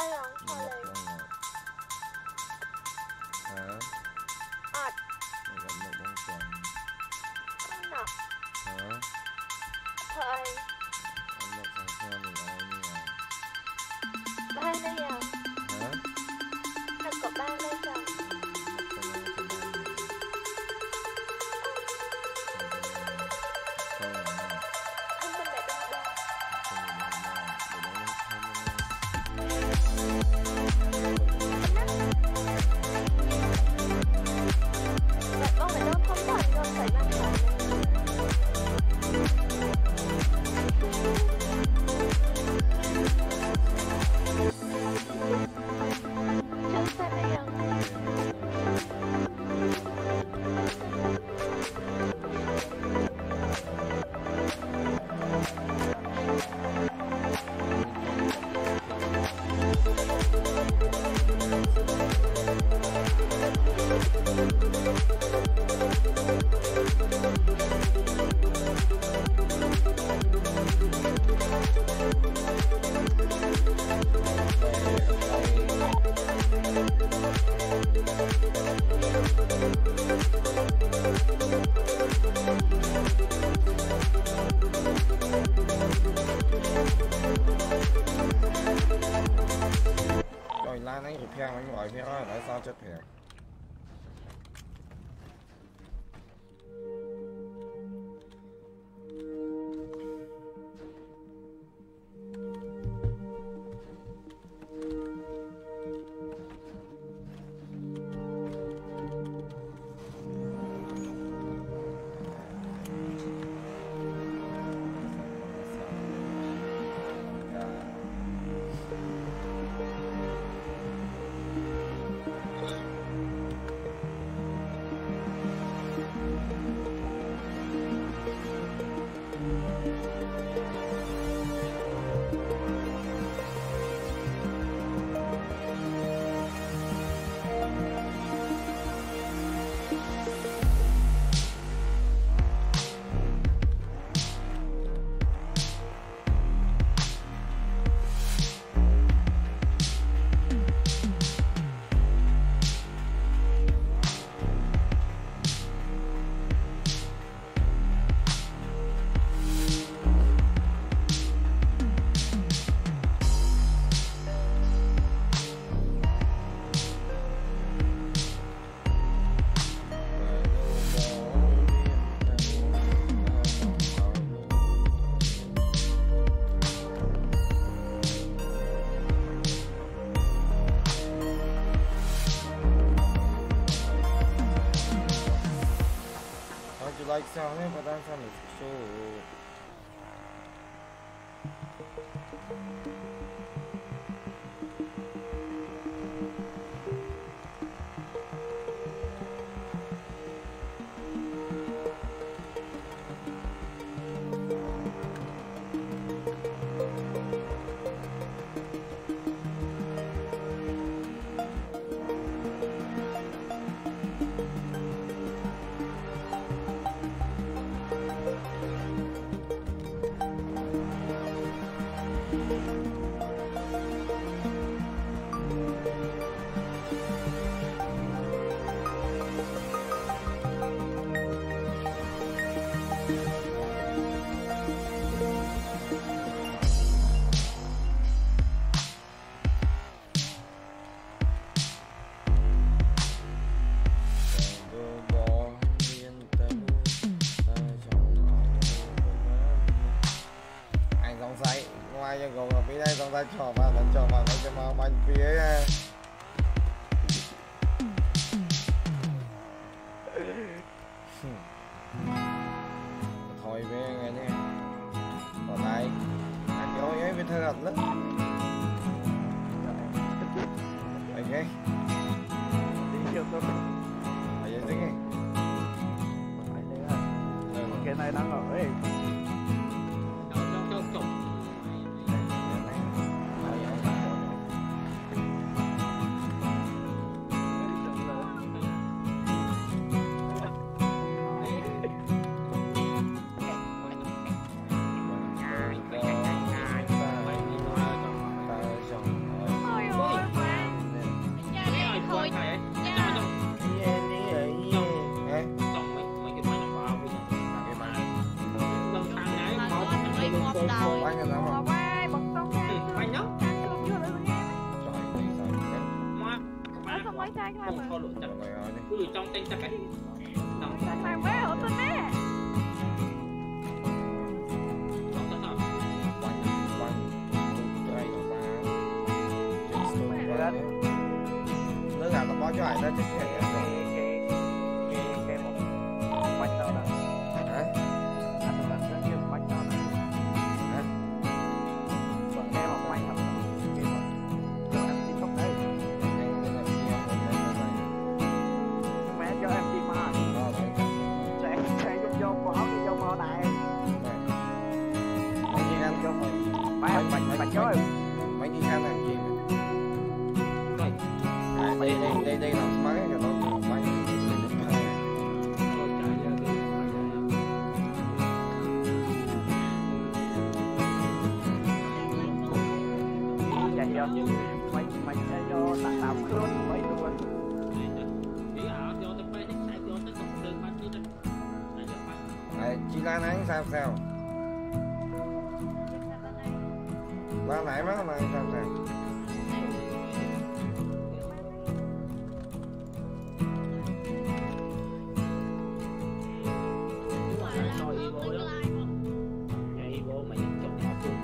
Ayun, kolay. Hả? At. Mày gặp một con chồng. Anak. Hả? Thầy. Anh một thằng sao mình ai như nào? Ba na yan. Hả? Nagkaba na yan. Rồi Lan ấy thì theo anh gọi theo tại sao chết thiệt. How'd you like sound it? But I'm trying to show. Ngoài cho gồm là phía đây xong ta trò vào vẫn trò vào cho mà bánh phía thôi về nghe nhé còn lại anh vô ấy với thơ thật lắm ok đi chưa tôi ở đây tính đi cái này đang ở ấy không thò lỗ chặt Rồi rồi đi. cứ trong tên chắc cái nằm Mày bé ở bên nè. trong sao sao Quanh quanh cái này nó ra. Nó làm nó bó cho ai đó chứ cái cái một bánh tao nè. hả? Anh là cái kia bánh tao nè. Hả? Còn cái một bánh mà cái một cho em đi không đây. Mẹ cho em đi mà. Sẽ vô bỏ đi vô mò này. Mấy chị ăn Vô bánh chơi. mấy chị ăn làm gì? rồi Đây là mấy cái đó bánh rồi trả Chạy vô. Mày sẽ vô tạm luôn mấy đùa. ý ảo cho tôi bay sai cho tôi không được bắt đi đây chị Lan ăn sao sao? Lan nãy má mà sao sao? rồi Ivo đó nhà Ivo mà nhận chồng họ cùng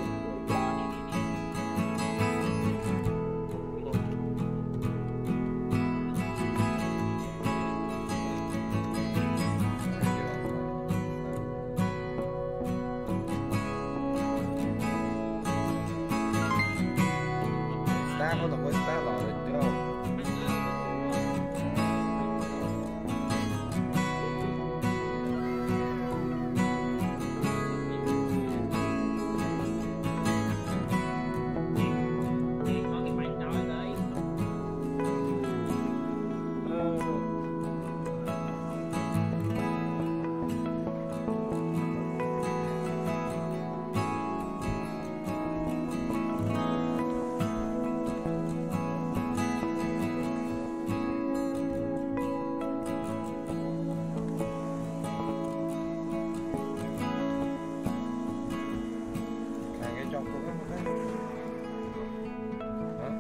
Ta có đồng ta rồi chưa? Cái trong cũng có một cái. Hả?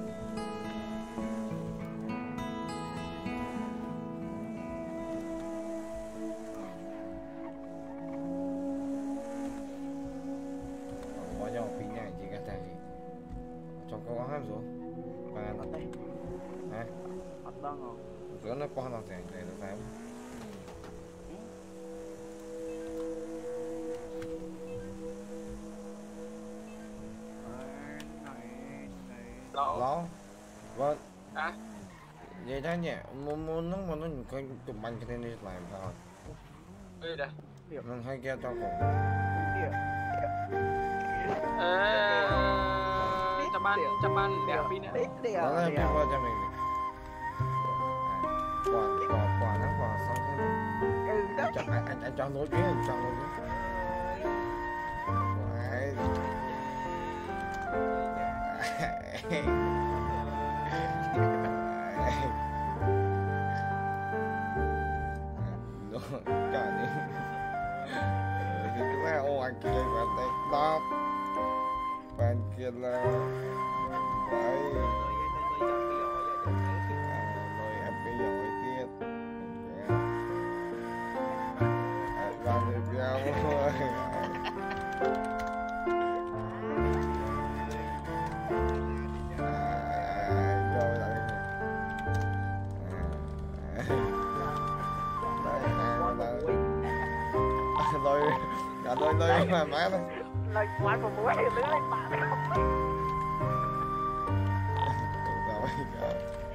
Bỏ cho pin này chỉ cái này. Trong có hát rồi. Và Anh đây. hả? Anh đang rồi. Rồi nó qua nó sẽ để nó phải. Đó. Vâng. À? Vậy đó nhỉ, muốn nó cái bánh cái này làm sao? đây đây Mình hay kia cho cùng. chăm ban đẹp pin nữa Đó là cái qua cho mình. Quả nó quả xong cái. Cho anh cho nối chuyến, anh cho nối chuyến. Trời đi. Cái này ô anh kia và đây top. Bên kia là đấy. Rồi em cái giỏi tiết. Và người béo thôi. Rồi lại. Rồi cả đôi mà má thôi. Lời quán một muối thì đứng lên bạn không. Rồi cả.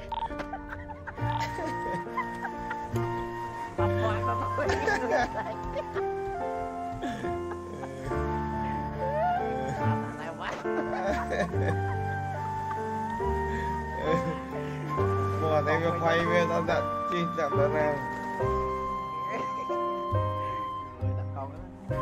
Tập quán nó muối. Này quá. Mùa này cái quay về tao đặt chi chậm đó nè. Người đặt con đó.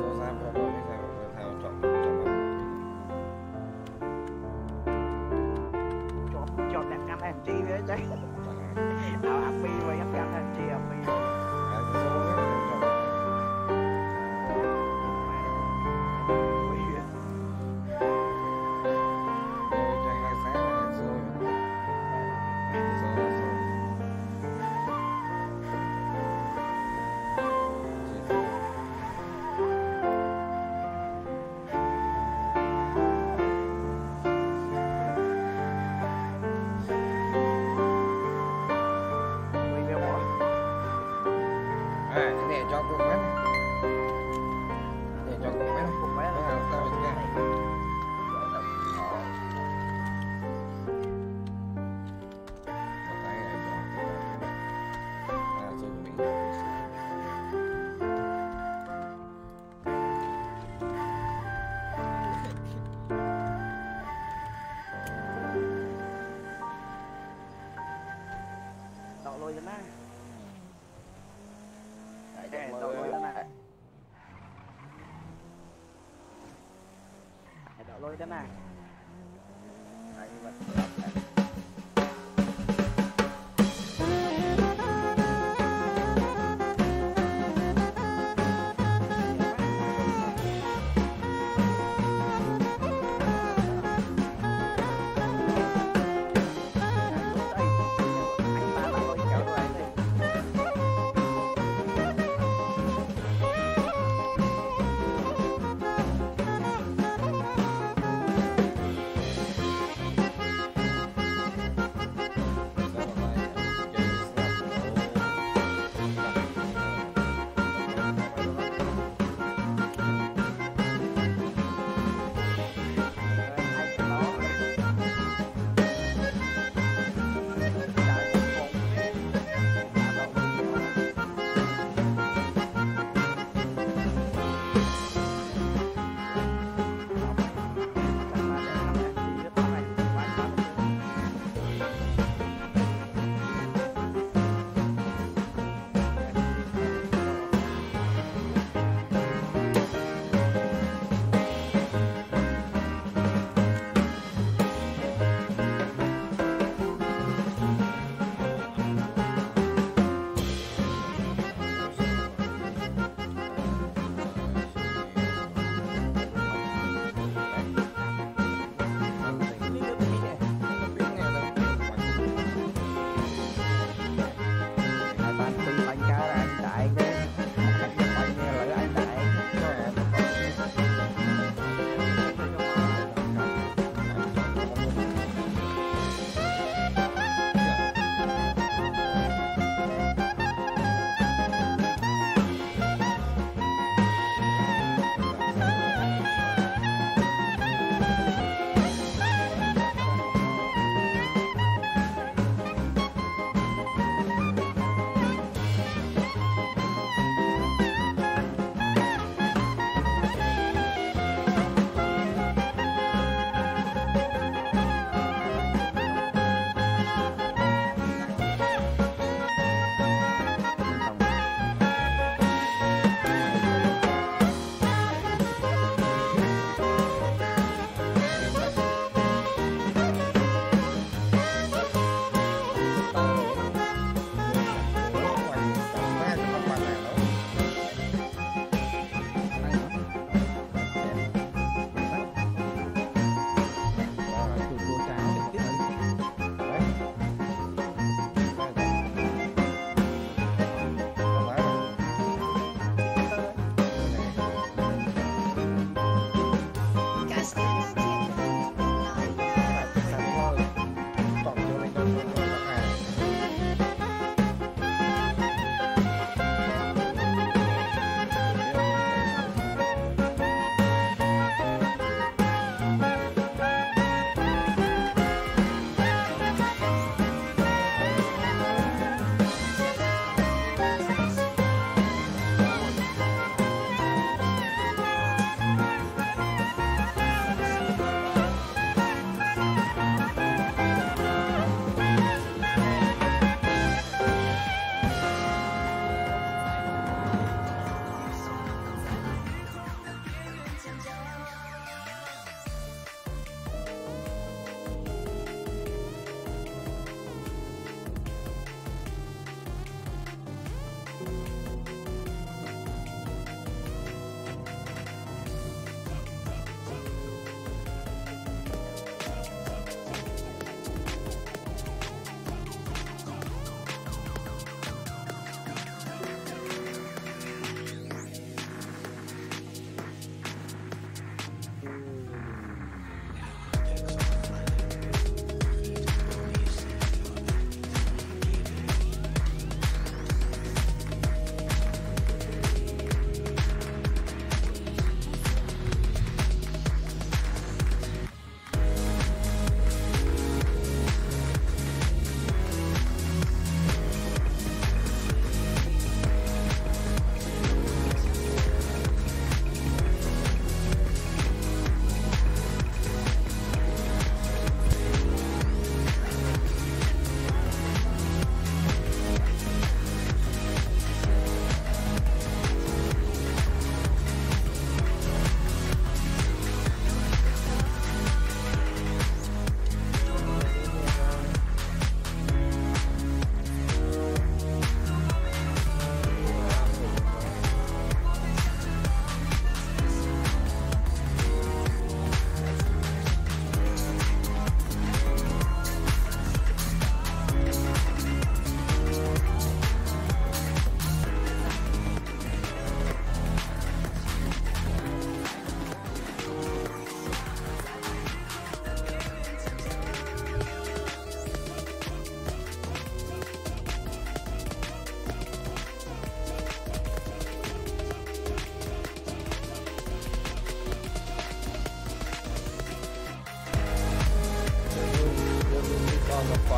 số ra pro bây giờ thao chọn chọn đẹp ngăn em chi với chứ áo áp mi với ngăn em chi áp mi cho cô quét để cho cô quét cùng với tao cái đậu lôi cho nó đậu lôi cho này đậu lôi cho này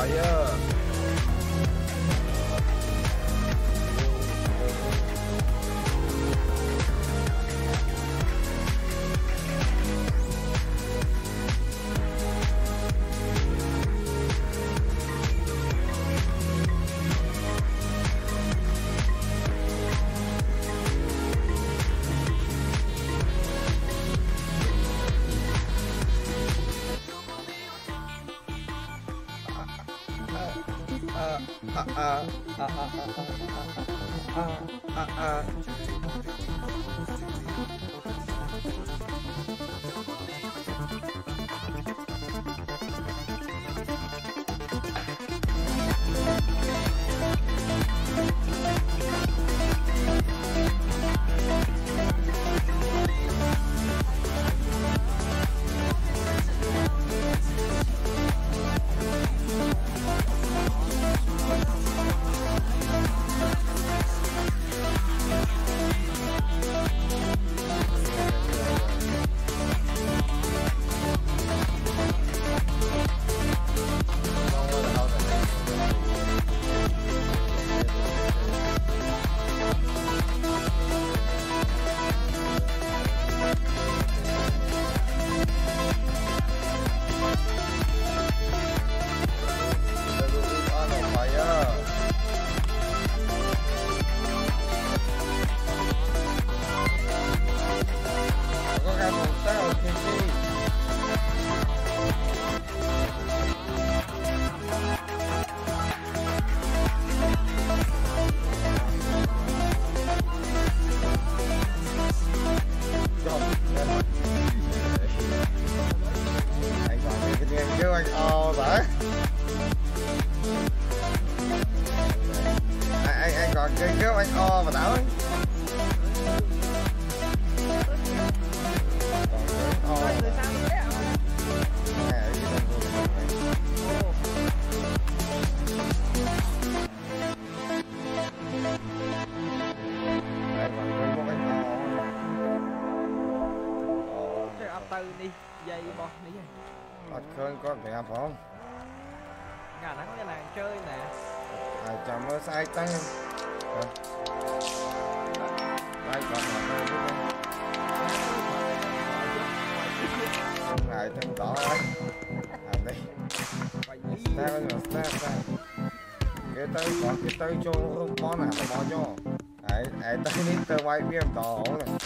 fire. Anh còn cái kéo anh o và đảo ấy. Đi dây bò đi Khơn con phải làm không? ngà nắng cái làng chơi nè. Chào mơ sai tăng ai còn mà không ngại thân tỏ ấy đây ta cái tới còn cái tới cho món nào mà cho ấy tới nít tơ quay biết tỏ ổn này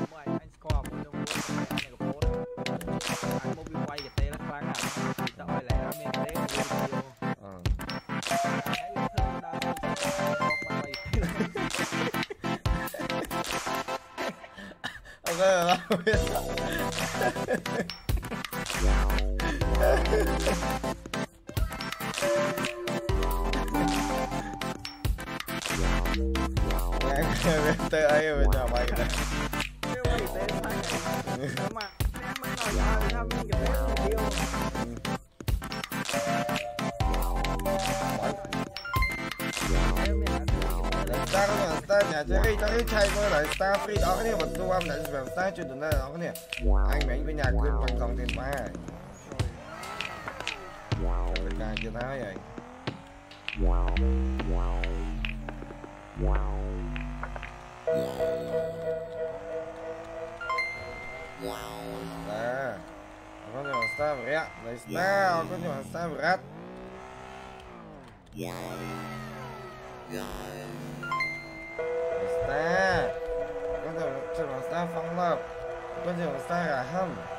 tê ấy bây giờ mày kìa ta nhà chơi ta cái chạy với lại ta free đó cái này mà tôi âm lại về ta chưa được đây đó cái này anh mình với nhà cứ bằng dòng tiền ba người ta chưa nói vậy có nhiều star berat, dari star, có nhiều star berat. Star, có nhiều star phong lập, có nhiều star raham.